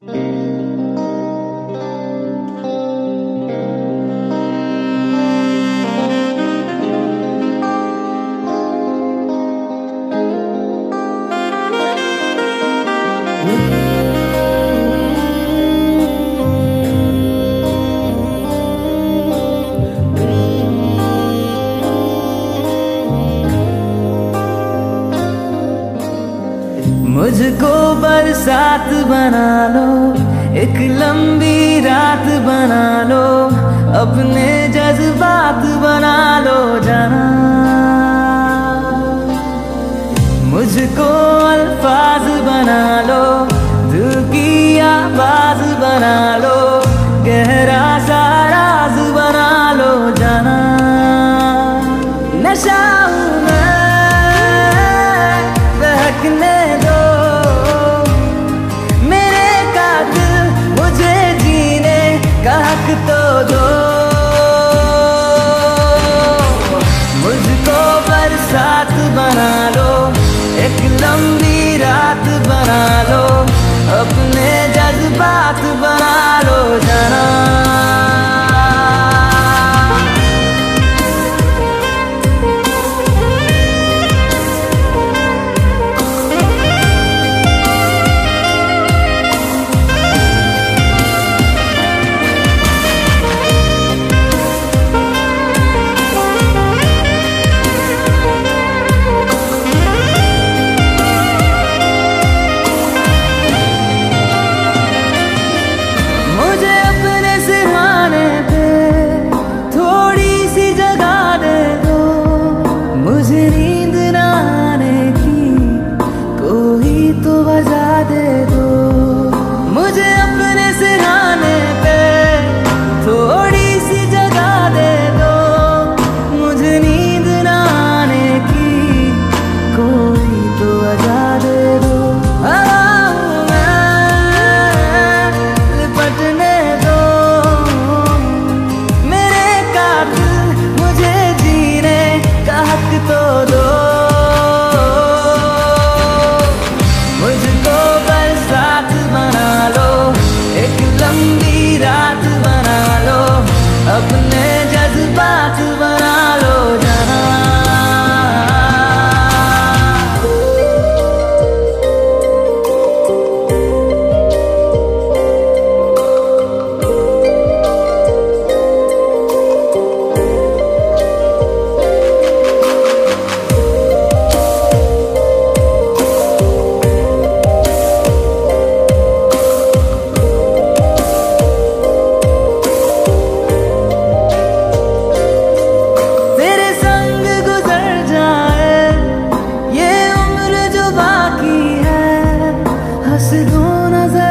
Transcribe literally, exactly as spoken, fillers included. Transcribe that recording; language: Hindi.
मुझको बरसात बना लो, एक लंबी रात बना लो, अपने जज्बात बना लो जाना। मुझको अल्फाज बना लो, दिल की आवाज बना लो, गहरा सा राज बना लो जाना। नशा हूं मैं, बहकने दो मेरे कातिल, मुझे जीने का हक तो दो। मुझको बरसात बना लो, एक लंबी रात बना लो, अपने जज्बात बना लो जाना। अपने जज्बात बना लो जाना। हंस दो नजर